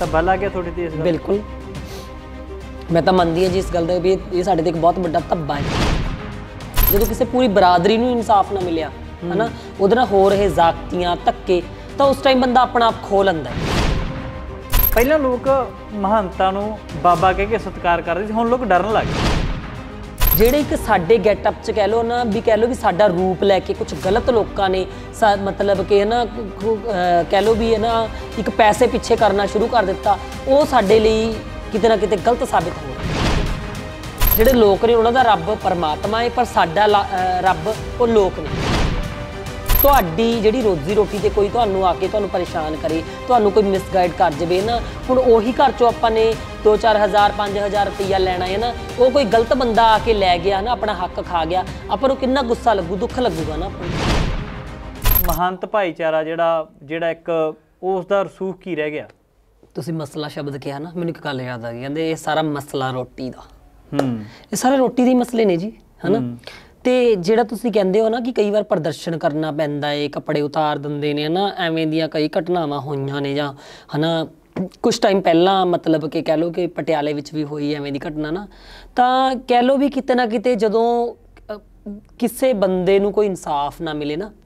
ਧੱਬਾ ਲੱਗ ਗਿਆ ਤੁਹਾਡੇ ਤੇ ਇਸ ਗੱਲ? ਬਿਲਕੁਲ, ਮੈਂ ਤਾਂ ਮੰਨਦੀ ਹਾਂ ਜੀ ਇਸ ਗੱਲ ਦਾ ਵੀ ਇਹ ਸਾਡੇ ਤੇ ਇੱਕ ਬਹੁਤ ਵੱਡਾ ਧੱਬਾ ਹੈ। ਜਦੋਂ ਕਿਸੇ ਪੂਰੀ ਬਰਾਦਰੀ ਨੂੰ ਇਨਸਾਫ ਨਾ ਮਿਲਿਆ ਹੈ ਨਾ, ਉਹਦੇ ਨਾਲ ਹੋ ਰਹੇ ਜ਼ਾਗਤੀਆਂ ਧੱਕੇ, ਤਾਂ ਉਸ ਟਾਈਮ ਬੰਦਾ ਆਪਣਾ ਆਪ ਖੋ ਲੈਂਦਾ ਹੈ। ਪਹਿਲਾਂ ਲੋਕ ਮਹੰਤਾਂ ਨੂੰ ਬਾਬਾ ਕਹਿ ਕੇ ਸਤਿਕਾਰ ਕਰਦੇ ਸੀ, ਹੁਣ ਲੋਕ ਡਰਨ ਲੱਗ ਗਏ। ਜਿਹੜੇ ਇੱਕ ਸਾਡੇ ਗੈਟਅਪ 'ਚ ਕਹਿ ਲਓ ਨਾ ਵੀ, ਕਹਿ ਲਓ ਵੀ ਸਾਡਾ ਰੂਪ ਲੈ ਕੇ ਕੁਝ ਗਲਤ ਲੋਕਾਂ ਨੇ ਮਤਲਬ ਕਿ ਹੈ ਨਾ ਕਹਿ ਲਓ ਵੀ ਹੈ ਨਾ ਇੱਕ ਪੈਸੇ ਪਿੱਛੇ ਕਰਨਾ ਸ਼ੁਰੂ ਕਰ ਦਿੱਤਾ, ਉਹ ਸਾਡੇ ਲਈ ਕਿਤੇ ਨਾ ਕਿਤੇ ਗਲਤ ਸਾਬਿਤ ਹੋ ਰਿਹਾ। ਜਿਹੜੇ ਲੋਕ ਨੇ ਉਹਨਾਂ ਦਾ ਰੱਬ ਪਰਮਾਤਮਾ ਹੈ, ਪਰ ਸਾਡਾ ਰੱਬ ਉਹ ਲੋਕ ਨੇ। ਤੁਹਾਡੀ ਜਿਹੜੀ ਰੋਜ਼ੀ ਰੋਟੀ ਤੇ ਕੋਈ ਤੁਹਾਨੂੰ ਆ ਕੇ ਤੁਹਾਨੂੰ ਪਰੇਸ਼ਾਨ ਕਰੇ, ਤੁਹਾਨੂੰ ਕੋਈ ਮਿਸਗਾਈਡ ਕਰ ਜਾਵੇ ਨਾ, ਹੁਣ ਉਹੀ ਘਰ 'ਚੋਂ ਆਪਾਂ ਨੇ 2-4 ਹਜ਼ਾਰ 5,000 ਰੁਪਈਆ ਲੈਣਾ ਹੈ ਨਾ, ਉਹ ਕੋਈ ਗਲਤ ਬੰਦਾ ਆ ਕੇ ਲੈ ਗਿਆ ਨਾ, ਆਪਣਾ ਹੱਕ ਖਾ ਗਿਆ, ਆਪਾਂ ਨੂੰ ਕਿੰਨਾ ਗੁੱਸਾ ਲੱਗੂ, ਦੁੱਖ ਲੱਗੂਗਾ ਨਾ ਆਪਾਂ ਨੂੰ। ਮਹੰਤ ਭਾਈਚਾਰਾ ਜਿਹੜਾ ਇੱਕ ਉਸ ਦਾ ਰਸੂਖ ਕੀ ਰਹਿ ਗਿਆ? ਤੁਸੀਂ ਮਸਲਾ ਸ਼ਬਦ ਕਿਹਾ ਨਾ, ਮੈਨੂੰ ਇੱਕ ਗੱਲ ਯਾਦ ਆ ਗਈ, ਕਹਿੰਦੇ ਇਹ ਸਾਰਾ ਮਸਲਾ ਰੋਟੀ ਦਾ। ਇਹ ਸਾਰੇ ਰੋਟੀ ਦੇ ਮਸਲੇ ਨੇ ਜੀ, ਹੈ ਨਾ। ਤੇ ਜਿਹੜਾ ਤੁਸੀਂ ਕਹਿੰਦੇ ਹੋ ਨਾ ਕਿ ਕਈ ਵਾਰ ਪ੍ਰਦਰਸ਼ਨ ਕਰਨਾ ਪੈਂਦਾ ਹੈ, ਕੱਪੜੇ ਉਤਾਰ ਦਿੰਦੇ ਨੇ, ਹੈ ਨਾ, ਐਵੇਂ ਦੀਆਂ ਕਈ ਘਟਨਾਵਾਂ ਹੋਈਆਂ ਨੇ, ਜਾਂ ਹੈ ਨਾ ਕੁਛ ਟਾਈਮ ਪਹਿਲਾਂ ਮਤਲਬ ਕਿ ਕਹਿ ਲਓ ਕਿ ਪਟਿਆਲੇ ਵਿੱਚ ਵੀ ਹੋਈ ਐਵੇਂ ਦੀ ਘਟਨਾ ਨਾ, ਤਾਂ ਕਹਿ ਲਓ ਵੀ ਕਿਤੇ ਨਾ ਕਿਤੇ ਜਦੋਂ ਕਿਸੇ ਬੰਦੇ ਨੂੰ ਕੋਈ ਇਨਸਾਫ ਨਾ ਮਿਲੇ ਨਾ,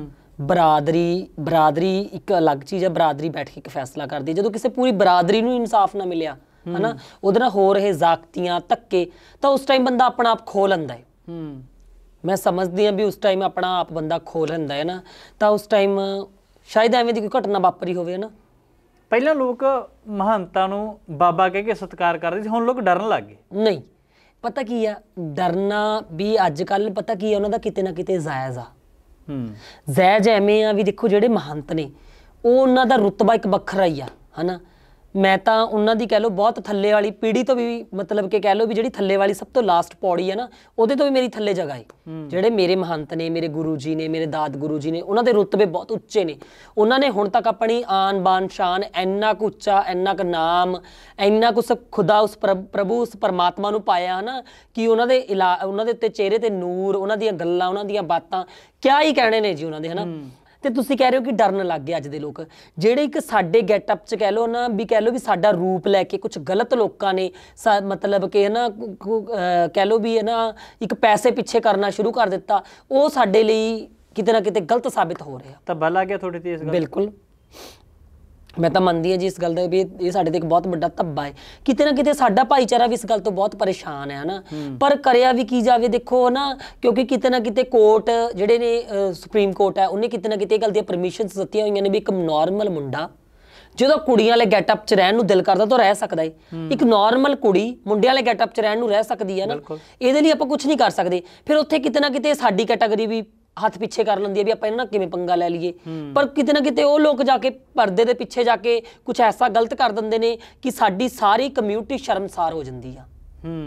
ਬਰਾਦਰੀ ਇੱਕ ਅਲੱਗ ਚੀਜ਼ ਹੈ, ਬਰਾਦਰੀ ਬੈਠ ਕੇ ਇੱਕ ਫੈਸਲਾ ਕਰਦੀ ਹੈ। ਜਦੋਂ ਕਿਸੇ ਪੂਰੀ ਬਰਾਦਰੀ ਨੂੰ ਇਨਸਾਫ ਨਾ ਮਿਲਿਆ ਹੈ ਨਾ, ਉਹਦੇ ਨਾਲ ਹੋ ਰਹੇ ਜ਼ਾਗਤੀਆਂ ਧੱਕੇ, ਤਾਂ ਉਸ ਟਾਈਮ ਬੰਦਾ ਆਪਣਾ ਆਪ ਖੋ ਲੈਂਦਾ ਹੈ। ਮੈਂ ਸਮਝਦੀ ਹਾਂ ਵੀ ਉਸ ਟਾਈਮ ਆਪਣਾ ਆਪ ਬੰਦਾ ਖੋ ਲੈਂਦਾ ਹੈ ਨਾ, ਤਾਂ ਉਸ ਟਾਈਮ ਸ਼ਾਇਦ ਐਵੇਂ ਦੀ ਕੋਈ ਘਟਨਾ ਵਾਪਰੀ ਹੋਵੇ ਨਾ। ਪਹਿਲਾਂ ਲੋਕ ਮਹੰਤਾਂ ਨੂੰ ਬਾਬਾ ਕਹਿ ਕੇ ਸਤਿਕਾਰ ਕਰਦੇ ਸੀ, ਹੁਣ ਲੋਕ ਡਰਨ ਲੱਗ ਗਏ। ਨਹੀਂ, ਪਤਾ ਕੀ ਆ, ਡਰਨਾ ਵੀ ਅੱਜ ਕੱਲ੍ਹ ਪਤਾ ਕੀ ਆ, ਉਹਨਾਂ ਦਾ ਕਿਤੇ ਨਾ ਕਿਤੇ ਜਾਇਜ਼ ਆ। ਜਾਇਜ਼ ਐਵੇਂ ਆ ਵੀ ਦੇਖੋ, ਜਿਹੜੇ ਮਹੰਤ ਨੇ ਉਹ ਉਹਨਾਂ ਦਾ ਰੁਤਬਾ ਇੱਕ ਵੱਖਰਾ ਹੀ ਆ, ਹੈ ਨਾ। ਮੈਂ ਤਾਂ ਉਹਨਾਂ ਦੀ ਕਹਿ ਲਓ ਬਹੁਤ ਥੱਲੇ ਵਾਲੀ ਪੀੜ੍ਹੀ ਤੋਂ ਵੀ, ਮਤਲਬ ਕਿ ਕਹਿ ਲਓ ਵੀ ਜਿਹੜੀ ਥੱਲੇ ਵਾਲੀ ਸਭ ਤੋਂ ਲਾਸਟ ਪੌੜੀ ਹੈ ਨਾ, ਉਹਦੇ ਤੋਂ ਵੀ ਮੇਰੀ ਥੱਲੇ ਜਗ੍ਹਾ ਹੈ। ਜਿਹੜੇ ਮੇਰੇ ਮਹੰਤ ਨੇ, ਮੇਰੇ ਗੁਰੂ ਜੀ ਨੇ, ਮੇਰੇ ਦਾਦ ਗੁਰੂ ਜੀ ਨੇ, ਉਹਨਾਂ ਦੇ ਰੁਤਬੇ ਬਹੁਤ ਉੱਚੇ ਨੇ। ਉਹਨਾਂ ਨੇ ਹੁਣ ਤੱਕ ਆਪਣੀ ਆਨ ਬਾਨ ਸ਼ਾਨ ਇੰਨਾ ਕੁ ਉੱਚਾ, ਇੰਨਾ ਕੁ ਨਾਮ, ਇੰਨਾ ਕੁ ਖੁਦਾ ਉਸ ਪ੍ਰਭੂ ਉਸ ਪਰਮਾਤਮਾ ਨੂੰ ਪਾਇਆ ਹੈ ਨਾ, ਕਿ ਉਹਨਾਂ ਦੇ ਉੱਤੇ ਚਿਹਰੇ ਤੇ ਨੂਰ, ਉਹਨਾਂ ਦੀਆਂ ਗੱਲਾਂ, ਉਹਨਾਂ ਦੀਆਂ ਬਾਤਾਂ ਕਿਆ ਹੀ ਕਹਿਣੇ ਨੇ ਜੀ ਉਹਨਾਂ ਦੇ, ਹੈ ਨਾ। ਤੇ ਤੁਸੀਂ ਕਹਿ ਰਹੇ ਹੋ ਕਿ ਡਰਨ ਲੱਗ ਗਏ ਅੱਜ ਦੇ ਲੋਕ, ਜਿਹੜੇ ਇੱਕ ਸਾਡੇ ਗੈਟਅਪ 'ਚ ਕਹਿ ਲਓ ਨਾ ਵੀ, ਕਹਿ ਲਓ ਵੀ ਸਾਡਾ ਰੂਪ ਲੈ ਕੇ ਕੁਝ ਗਲਤ ਲੋਕਾਂ ਨੇ ਮਤਲਬ ਕਿ ਹੈ ਨਾ ਕਹਿ ਲਓ ਵੀ ਹੈ ਨਾ ਇੱਕ ਪੈਸੇ ਪਿੱਛੇ ਕਰਨਾ ਸ਼ੁਰੂ ਕਰ ਦਿੱਤਾ, ਉਹ ਸਾਡੇ ਲਈ ਕਿਤੇ ਨਾ ਕਿਤੇ ਗਲਤ ਸਾਬਿਤ ਹੋ ਰਿਹਾ। ਧੱਬਾ ਲੱਗ ਗਿਆ ਤੁਹਾਡੇ ਤੇ ਇਸ ਗੱਲ? ਬਿਲਕੁਲ, ਮੈਂ ਤਾਂ ਮੰਨਦੀ ਹਾਂ ਜੀ ਇਸ ਗੱਲ ਦਾ ਵੀ ਇਹ ਸਾਡੇ ਤੇ ਇੱਕ ਬਹੁਤ ਵੱਡਾ ਧੱਬਾ ਹੈ। ਕਿਤੇ ਨਾ ਕਿਤੇ ਸਾਡਾ ਭਾਈਚਾਰਾ ਵੀ ਇਸ ਗੱਲ ਤੋਂ ਬਹੁਤ ਪਰੇਸ਼ਾਨ ਹੈ ਨਾ, ਪਰ ਕਰਿਆ ਵੀ ਕੀ ਜਾਵੇ ਦੇਖੋ ਨਾ, ਕਿਉਂਕਿ ਕਿਤੇ ਨਾ ਕਿਤੇ ਕੋਰਟ ਜਿਹੜੇ ਨੇ, ਸੁਪਰੀਮ ਕੋਰਟ ਹੈ, ਉਹਨੇ ਕਿਤੇ ਨਾ ਕਿਤੇ ਇਹ ਗੱਲ ਦੀਆਂ ਪਰਮਿਸ਼ਨਸ ਦਿੱਤੀਆਂ ਹੋਈਆਂ ਨੇ ਵੀ ਇੱਕ ਨੋਰਮਲ ਮੁੰਡਾ ਜਦੋਂ ਕੁੜੀਆਂ ਵਾਲੇ ਗੈਟਅਪ 'ਚ ਰਹਿਣ ਨੂੰ ਦਿਲ ਕਰਦਾ ਤਾਂ ਰਹਿ ਸਕਦਾ ਹੈ। ਇੱਕ ਨੋਰਮਲ ਕੁੜੀ ਮੁੰਡਿਆਂ ਵਾਲੇ ਗੈਟਅਪ 'ਚ ਰਹਿਣ ਨੂੰ ਰਹਿ ਸਕਦੀ ਹੈ ਨਾ, ਇਹਦੇ ਲਈ ਆਪਾਂ ਕੁਝ ਨਹੀਂ ਕਰ ਸਕਦੇ। ਫਿਰ ਉੱਥੇ ਕਿਤੇ ਨਾ ਕਿਤੇ ਸਾਡੀ ਕੈਟਾਗਰੀ ਵੀ ਹੱਥ ਪਿੱਛੇ ਕਰ ਲੈਂਦੀ ਹੈ ਵੀ ਆਪਾਂ ਇਹਨਾਂ ਨਾਲ ਕਿਵੇਂ ਪੰਗਾ ਲੈ ਲਈਏ। ਪਰ ਕਿਤੇ ਨਾ ਕਿਤੇ ਉਹ ਲੋਕ ਜਾ ਕੇ ਪਰਦੇ ਦੇ ਪਿੱਛੇ ਜਾ ਕੇ ਕੁਝ ਐਸਾ ਗਲਤ ਕਰ ਦਿੰਦੇ ਨੇ ਕਿ ਸਾਡੀ ਸਾਰੀ ਕਮਿਊਨਿਟੀ ਸ਼ਰਮਸਾਰ ਹੋ ਜਾਂਦੀ ਆ।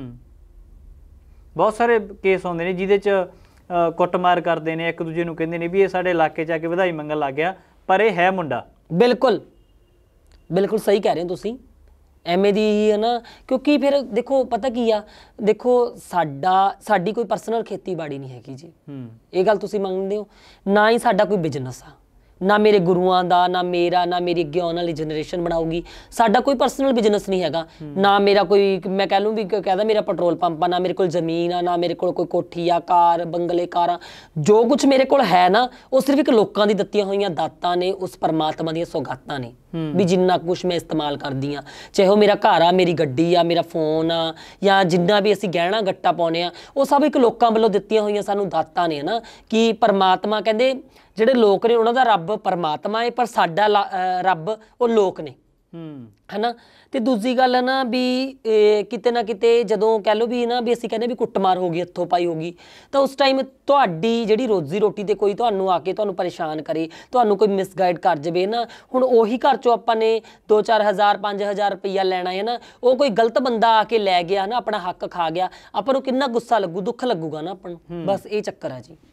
ਬਹੁਤ ਸਾਰੇ ਕੇਸ ਆਉਂਦੇ ਨੇ ਜਿਹਦੇ 'ਚ ਕੁੱਟਮਾਰ ਕਰਦੇ ਨੇ, ਇੱਕ ਦੂਜੇ ਨੂੰ ਕਹਿੰਦੇ ਨੇ ਵੀ ਇਹ ਸਾਡੇ ਇਲਾਕੇ 'ਚ ਆ ਕੇ ਵਧਾਈ ਮੰਗਣ ਲੱਗ ਗਿਆ, ਪਰ ਇਹ ਹੈ ਮੁੰਡਾ। ਬਿਲਕੁਲ ਬਿਲਕੁਲ ਸਹੀ ਕਹਿ ਰਹੇ ਹੋ ਤੁਸੀਂ, ਐਵੇਂ ਦੀ ਹੀ ਹੈ ਨਾ। ਕਿਉਂਕਿ ਫਿਰ ਦੇਖੋ ਪਤਾ ਕੀ ਆ, ਦੇਖੋ ਸਾਡੀ ਕੋਈ ਪਰਸਨਲ ਖੇਤੀਬਾੜੀ ਨਹੀਂ ਹੈਗੀ ਜੀ, ਇਹ ਗੱਲ ਤੁਸੀਂ ਮੰਨਦੇ ਹੋ। ਨਾ ਹੀ ਸਾਡਾ ਕੋਈ ਬਿਜ਼ਨਸ ਆ, ਨਾ ਮੇਰੇ ਗੁਰੂਆਂ ਦਾ, ਨਾ ਮੇਰਾ, ਨਾ ਮੇਰੀ ਅੱਗੇ ਆਉਣ ਵਾਲੀ ਜਨਰੇਸ਼ਨ ਬਣਾਊਗੀ। ਸਾਡਾ ਕੋਈ ਪਰਸਨਲ ਬਿਜ਼ਨਸ ਨਹੀਂ ਹੈਗਾ, ਨਾ ਮੇਰਾ ਕੋਈ, ਮੈਂ ਕਹਿ ਲੂੰ ਵੀ ਕਹਿੰਦਾ ਮੇਰਾ ਪੈਟਰੋਲ ਪੰਪ ਆ, ਨਾ ਮੇਰੇ ਕੋਲ ਜ਼ਮੀਨ ਆ, ਨਾ ਮੇਰੇ ਕੋਲ ਕੋਈ ਕੋਠੀ ਆ, ਕਾਰ, ਬੰਗਲੇ, ਕਾਰਾਂ। ਜੋ ਕੁਛ ਮੇਰੇ ਕੋਲ ਹੈ ਨਾ, ਉਹ ਸਿਰਫ ਇੱਕ ਲੋਕਾਂ ਦੀ ਦਿੱਤੀਆਂ ਹੋਈਆਂ ਦਾਤਾਂ ਨੇ, ਉਸ ਪਰਮਾਤਮਾ ਦੀਆਂ ਸੌਗਾਤਾਂ ਨੇ ਵੀ ਜਿੰਨਾ ਕੁਛ ਮੈਂ ਇਸਤੇਮਾਲ ਕਰਦੀ ਹਾਂ, ਚਾਹੇ ਉਹ ਮੇਰਾ ਘਰ ਆ, ਮੇਰੀ ਗੱਡੀ ਆ, ਮੇਰਾ ਫੋਨ ਆ, ਜਾਂ ਜਿੰਨਾ ਵੀ ਅਸੀਂ ਗਹਿਣਾ ਗੱਟਾ ਪਾਉਂਦੇ ਹਾਂ, ਉਹ ਸਭ ਇੱਕ ਲੋਕਾਂ ਵੱਲੋਂ ਦਿੱਤੀਆਂ ਹੋਈਆਂ ਸਾਨੂੰ ਦਾਤਾਂ ਨੇ ਨਾ। ਕਿ ਪਰਮਾਤਮਾ ਕਹਿੰਦੇ ਜਿਹੜੇ ਲੋਕ ਨੇ ਉਹਨਾਂ ਦਾ ਰੱਬ ਪਰਮਾਤਮਾ ਹੈ, ਪਰ ਸਾਡਾ ਰੱਬ ਉਹ ਲੋਕ ਨੇ, ਹੈ ਨਾ। ਤੇ ਦੂਜੀ ਗੱਲ ਹੈ ਨਾ ਵੀ ਕਿਤੇ ਨਾ ਕਿਤੇ ਜਦੋਂ ਕਹਿ ਲਓ ਵੀ ਨਾ ਵੀ ਅਸੀਂ ਕਹਿੰਦੇ ਵੀ ਕੁੱਟਮਾਰ ਹੋ ਗਈ, ਹੱਥੋਂ ਪਾਈ ਹੋ ਗਈ, ਤਾਂ ਉਸ ਟਾਈਮ ਤੁਹਾਡੀ ਜਿਹੜੀ ਰੋਜ਼ੀ ਰੋਟੀ ਤੇ ਕੋਈ ਤੁਹਾਨੂੰ ਆ ਕੇ ਤੁਹਾਨੂੰ ਪਰੇਸ਼ਾਨ ਕਰੇ, ਤੁਹਾਨੂੰ ਕੋਈ ਮਿਸਗਾਈਡ ਕਰ ਜਾਵੇ ਨਾ, ਹੁਣ ਉਹੀ ਘਰ 'ਚੋਂ ਆਪਾਂ ਨੇ 2-4 ਹਜ਼ਾਰ 5,000 ਰੁਪਈਆ ਲੈਣਾ ਹੈ ਨਾ, ਉਹ ਕੋਈ ਗਲਤ ਬੰਦਾ ਆ ਕੇ ਲੈ ਗਿਆ ਨਾ, ਆਪਣਾ ਹੱਕ ਖਾ ਗਿਆ, ਆਪਾਂ ਨੂੰ ਕਿੰਨਾ ਗੁੱਸਾ ਲੱਗੂ, ਦੁੱਖ ਲੱਗੂਗਾ ਨਾ ਆਪਾਂ ਨੂੰ। ਬਸ ਇਹ ਚੱਕਰ ਹੈ ਜੀ।